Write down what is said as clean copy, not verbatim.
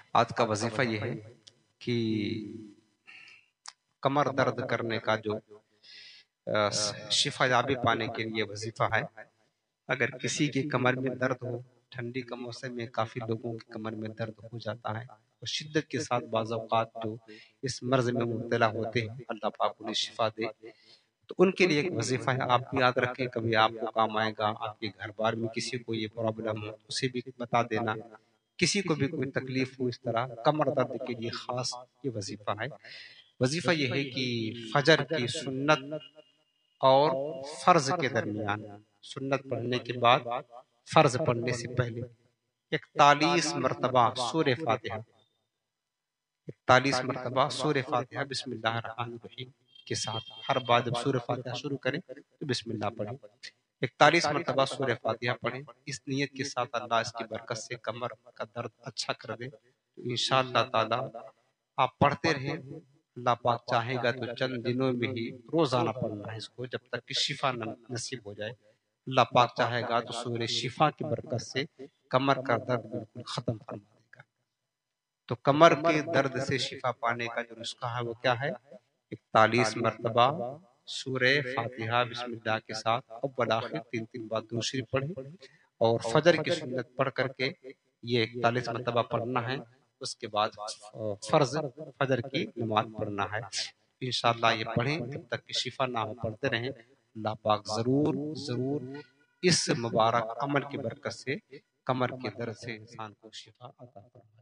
آج کا وظیفہ یہ ہے کہ کمر درد کرنے کا جو شفا یابی پانے کے لیے وظیفہ ہے، اگر کسی کی کمر میں درد ہو، ٹھنڈی کا موسم میں کافی لوگوں کی کمر میں درد ہو جاتا ہے اور شدت کے ساتھ بعض اوقات جو اس مرض میں مبتلا ہوتے ہیں، اللہ پاک انہیں شفا دے، تو ان کے لیے ایک وظیفہ ہے، آپ بھی یاد رکھیں، کبھی آپ کو کام آئے گا، آپ کے گھر بار میں کسی کو یہ پرابلم ہو اسے بھی بتا دینا، کسی کو بھی کوئی تکلیف ہو اس طرح کمر درد کے لیے خاص یہ وظیفہ ہے۔ وظیفہ یہ ہے کہ فجر کی سنت اور فرض کے درمیان، سنت پڑھنے کے بعد فرض پڑھنے سے پہلے 41 مرتبہ سورہ فاتحہ، 41 مرتبہ سورہ فاتحہ بسم اللہ الرحمن الرحیم کے ساتھ، ہر بار جب سورہ فاتحہ شروع کریں تو بسم اللہ پڑھیں، 41 مرتبہ سورہ فاتحہ پڑھیں، اس نیت کے ساتھ اللہ اس کی برکت سے کمر کا درد اچھا کر دے، تو انشاءاللہ تعالی آپ پڑھتے رہیں، اللہ پاک چاہے گا تو چند دنوں میں ہی روزانہ پڑھنا ہے اس کو جب تک کہ شفا نصیب ہو جائے، اللہ پاک چاہے گا تو سورہ شفا کی برکت سے کمر کا درد بالکل ختم فرما دے گا۔ تو کمر کے درد سے شفا پانے کا جو نسخہ ہے وہ کیا ہے؟ 41 مرتبہ سورہ فاتحہ بسم اللہ کے ساتھ اول آخر 3 بار درود شریف پڑھیں، اور فجر کی سنت پڑھ کر کے یہ 41 مرتبہ پڑھنا ہے، اس کے بعد فرض فجر کی نماز پڑھنا ہے۔ انشاءاللہ یہ پڑھیں جب تک کہ شفا نہ ہو، پڑھتے رہیں، اللہ پاک ضرور ضرور اس مبارک عمل کی برکت سے کمر کے درد سے انسان کو شفا عطا فرمائے۔